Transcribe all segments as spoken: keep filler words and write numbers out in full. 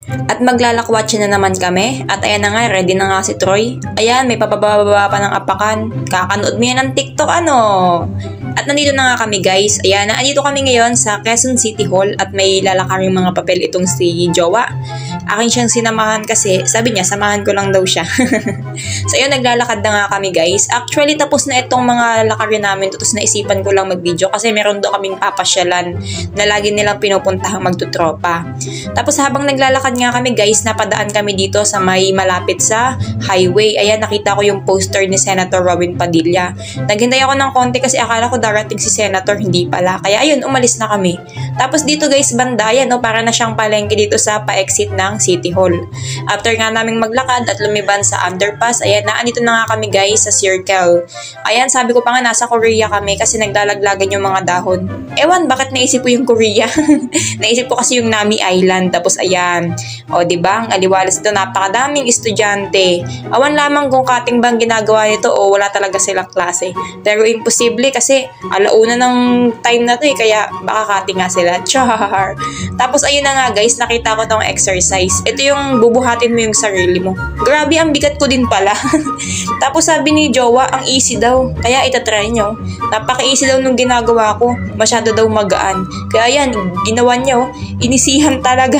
At maglalakwatsa na naman kami. At ayan na nga, ready na nga si Troy. Ayan, may papababa pa ng apakan. Kakanood mo yan ng TikTok, ano? At nandito na nga kami guys. Ayan, nandito kami ngayon sa Quezon City Hall at may lalakaring mga papel itong si Jowa. Akin siyang sinamahan kasi sabi niya, samahan ko lang daw siya. So ayun, naglalakad na nga kami guys. Actually, tapos na itong mga lakarin namin. Tapos naisipan ko lang mag-video kasi meron daw kaming papasyalan na lagi nilang pinupuntahang magtutropa. Tapos habang naglalakad nga kami guys, napadaan kami dito sa may malapit sa highway. Ayan, nakita ko yung poster ni Senator Robin Padilla. Naghintay ako ng konti kasi akala ko darating si Senator, hindi pala. Kaya ayun, umalis na kami. Tapos dito guys, banda yan, no? Para na siyang palengke dito sa pa-exit ng City Hall. After nga naming maglakad at lumiban sa underpass, ayan, naanito na nga kami guys sa circle. Ayan, sabi ko pa nga nasa Korea kami kasi naglalaglagan yung mga dahon. Ewan, bakit naisip ko yung Korea? Naisip ko kasi yung Nami Island. Tapos ayan, o diba, ang aliwalas ito, napakadaming estudyante. Awan lamang kung kating bang ginagawa nito o wala talaga silang klase. Pero imposible kasi alauna ng time na to eh, kaya baka kating nga sila. Char! Tapos ayun na nga guys, nakita ko tong exercise. Ito yung bubuhatin mo yung sarili mo. Grabe, ang bigat ko din pala. Tapos sabi ni Jowa, ang easy daw. Kaya itatry nyo. Napaka-easy daw nung ginagawa ko. Masyado daw magaan. Kaya yan, ginawa nyo. Inisihan talaga.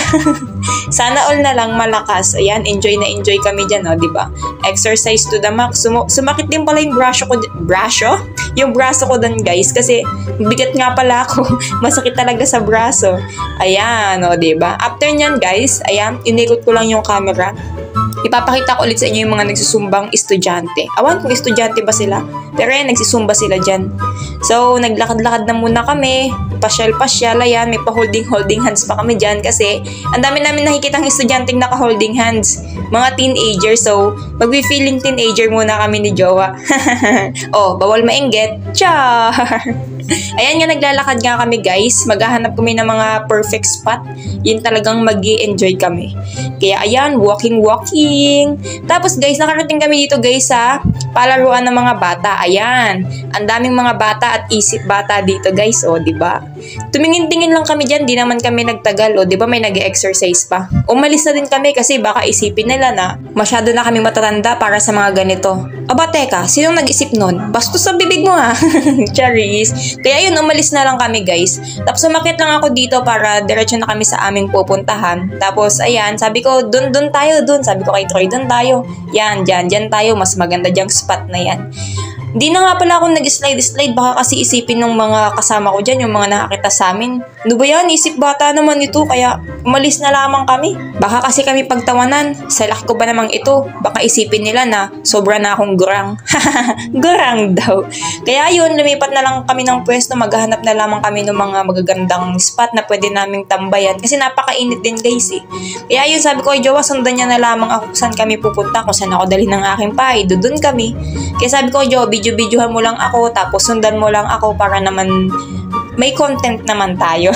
Sana all na lang malakas. Ayan, enjoy na enjoy kami dyan, no? Diba? Exercise to the max. Sum sumakit din pala yung braso ko. Braso? Yung braso ko dun, guys. Kasi bigat nga pala ako. Masakit talaga sa braso. Ayan, no? Diba? After nyan, guys, ayan, inikot ko lang yung camera. Ipapakita ko ulit sa inyo yung mga nagsusumbang estudyante. Awan kung estudyante ba sila. Pero yan, nagsisumba sila dyan. So, naglakad-lakad na muna kami. Pasyal-pasyal, ayan, may pa-holding-holding hands pa kami dyan kasi ang dami namin nakikitang estudyanteng naka-holding hands. Mga teenager, so magbe-feeling teenager muna kami ni Jowa. Oh, bawal mainggit. Char! Ayan nga, naglalakad nga kami guys. Maghahanap kami ng mga perfect spot. Yun talagang mag-i-enjoy kami. Kaya ayan, walking-walking. Tapos guys, nakarating kami dito guys sa palaruan ng mga bata. Ayan, ang daming mga bata at isip bata dito guys. O, diba? Tumingin-tingin lang kami dyan. Di naman kami nagtagal. O, diba may nag-exercise pa. Umalis na din kami kasi baka isipin nila na masyado na kami matatanda para sa mga ganito. Aba, teka, sinong nag-isip nun? Bastos sa bibig mo ha. Charis. Kaya yun, umalis na lang kami guys. Tapos umakit lang ako dito para diretso na kami sa aming pupuntahan. Tapos ayan, sabi ko, dun dun tayo, dun. Sabi ko kay Troy, dun tayo. Yan, dyan, dyan tayo. Mas maganda dyang spot na yan. Hindi na nga pala ako nag-slide-slide. Baka kasi isipin ng mga kasama ko dyan, yung mga nakakita sa amin. Ano ba yan? Isip bata naman ito. Kaya umalis na lamang kami. Baka kasi kami pagtawanan. Sa laki ko ba namang ito? Baka isipin nila na sobra na akong gurang. Gurang daw. Kaya yun, lumipat na lang kami ng pwesto. Maghahanap na lamang kami ng mga magagandang spot na pwede naming tambayan. Kasi napakainit din guys eh. Kaya yun, sabi ko, Jowa, sundan niya na lamang ako kung saan kami pupunta. Kung saan ako dalhin ng aking pahay. Doon kami. Kaya sabi ko, Jowa, video-videohan mo lang ako, tapos sundan mo lang ako para naman may content naman tayo.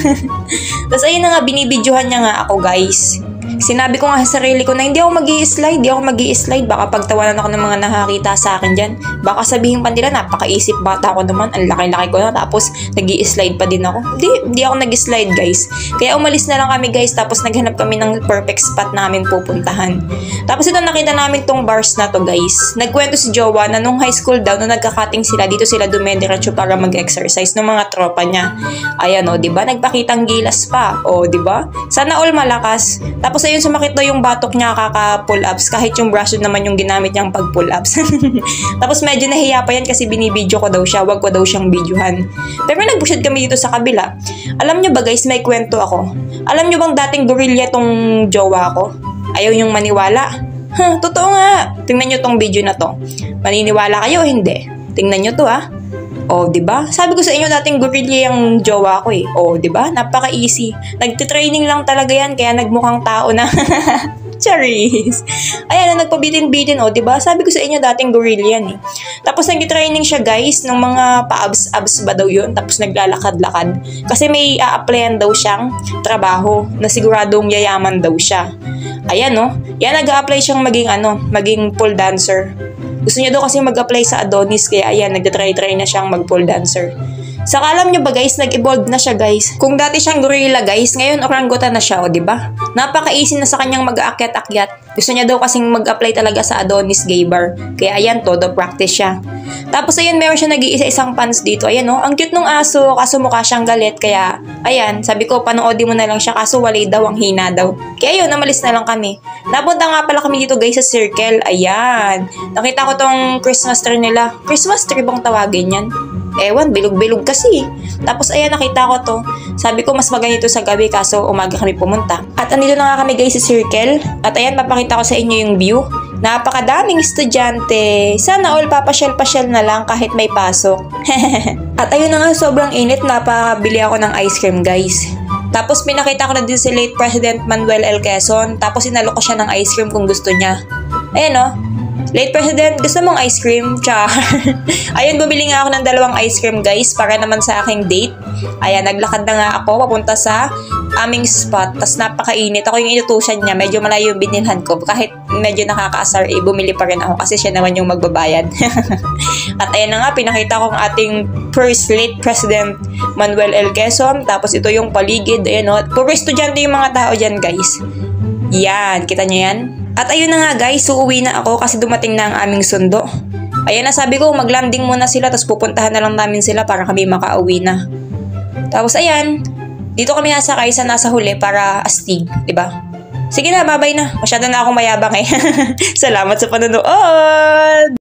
Tapos ayun na nga, binibidyohan niya nga ako guys. Sinabi ko nga sa sarili ko na hindi ako mag-i-slide, hindi ako mag-i-slide. Baka pagtawanan ako ng mga nakakita sa akin dyan. Baka sabihin pa nila, napakaisip bata ko naman, ang laki-laki ko na, tapos nag-i-slide pa din ako. Hindi, hindi ako nag-slide guys. Kaya umalis na lang kami guys, tapos naghanap kami ng perfect spot namin pupuntahan. Tapos ito, nakita namin tong bars na to guys. Nagkwento si Jowa na nung high school daw, nung nagkakating sila, dito sila dumediretso para mag-exercise ng mga tropa niya. Ayan o, diba? Nagpakitang gilas pa. O, diba? Sana all malakas. Tapos ayun, sumakit daw yung batok niya kaka-pull-ups kahit yung brush naman yung ginamit niyang pag-pull-ups. Tapos medyo nahiya pa yan kasi binibidyo ko daw siya, wag ko daw siyang videohan. Pero nagbusyad kami dito sa kabila. Alam niyo ba guys, may kwento ako. Alam niyo bang dating gorilla tong Jowa ko? Ayaw yung maniwala? Huh, totoo nga. Tingnan niyo tong video na to. Maniniwala kayo o hindi? Tingnan niyo to ha. Oh, 'di ba? Sabi ko sa inyo dating gorilla yung Jowa ko eh. Oh, 'di ba? Napaka-easy. Nagte-training lang talaga yan kaya nagmukhang tao na. Charis. Ayan, nagpabitin-bitin oh, 'di ba? Sabi ko sa inyo dating gorilla yan eh. Tapos nagte-training siya guys ng mga pa-abs-abs ba daw 'yun? Tapos naglalakad-lakad kasi may a-applyan daw siyang trabaho na siguradong yayaman daw siya. Ayan no. Yan, nag-a-apply siyang maging ano, maging pole dancer. Gusto niya daw kasi mag-apply sa Adonis, kaya ayan, nagtatry-try na siyang mag-pole dancer. Saka alam nyo ba guys, nag-evolve na siya guys. Kung dati siyang gorilla guys, ngayon orangutan na siya, o diba? Napaka-easy na sa kanyang mag-aakyat-akyat. Gusto niya daw kasing mag-apply talaga sa Adonis Gay Bar. Kaya ayan, todo practice siya. Tapos ayan, meron siya nag-iisa-isang pants dito. Ayan o, ang cute nung aso, kaso mukha siyang galit. Kaya ayan, sabi ko panoodin mo na lang siya, kaso walay daw, ang hina daw. Kaya yun, namalis na lang kami. Napunta nga pala kami dito guys sa Circle. Ayan, nakita ko tong Christmas tree nila. Christmas tree bang tawagin yan? Ewan, bilog-bilog kasi. Tapos ayan, nakita ko to. Sabi ko mas maganda ito sa gabi, kaso umaga kami pumunta. At andito na nga kami guys sa Circle. At ayan, papakita ko sa inyo yung view. Napakadaming estudyante. Sana all papasyal-pasyal na lang kahit may pasok. At ayun na nga, sobrang init. Napabili ako ng ice cream guys. Tapos pinakita ko na din si late President Manuel L. Quezon. Tapos inalok ko siya ng ice cream kung gusto niya. Ayan o. Late President, gusto mong ice cream? Char. Ayun, bumili nga ako ng dalawang ice cream guys para naman sa aking date. Ayan, naglakad na nga ako papunta sa aming spot. Tapos napakainit. Ako yung inutusan niya. Medyo malayo yung binilhan ko. Kahit medyo nakakaasar, eh, bumili pa rin ako kasi siya naman yung magbabayad. At ayan na nga, pinakita ko ang ating first late President Manuel L. Quezon. Tapos ito yung paligid. Ayan o. Puro estudyante yung mga tao dyan guys. Yan, kita niyo yan? At ayun na nga guys, uuwi na ako kasi dumating na ang aming sundo. Ayan na, sabi ko mag-landing muna sila tapos pupuntahan na lang namin sila para kami makauwi na. Tapos ayan, dito kami nasakay sa nasa huli para astig, diba? Sige na, bye-bye na. Masyado na akong mayabang eh. Salamat sa panonood!